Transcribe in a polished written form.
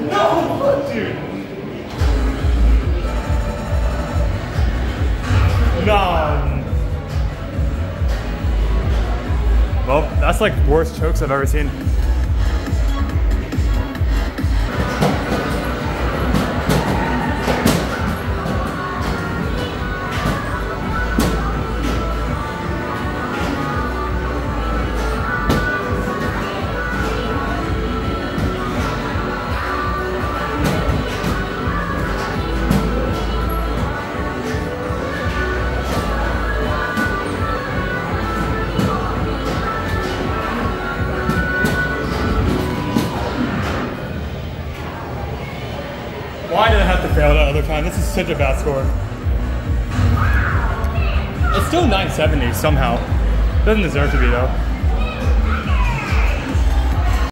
No, dude. No. Well, that's like worst chokes I've ever seen. Why did I have to fail that other time? This is such a bad score. It's still 970 somehow. Doesn't deserve to be though.